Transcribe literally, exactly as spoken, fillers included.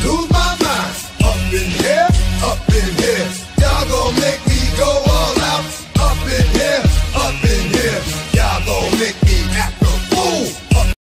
lose my mind. Up in here, up in here. Y'all gon' make